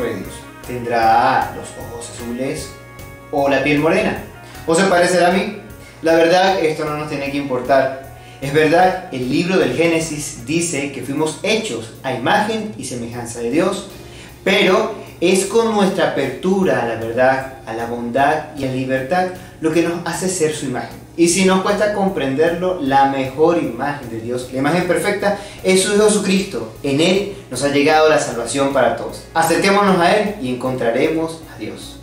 rostro de Dios? ¿Tendrá los ojos azules o la piel morena? ¿O se parecerá a mí? La verdad, esto no nos tiene que importar. Es verdad, el libro del Génesis dice que fuimos hechos a imagen y semejanza de Dios, pero es con nuestra apertura a la verdad, a la bondad y a la libertad lo que nos hace ser su imagen. Y si nos cuesta comprenderlo, la mejor imagen de Dios, la imagen perfecta, es su Hijo Jesucristo. En Él nos ha llegado la salvación para todos. Acerquémonos a Él y encontraremos a Dios.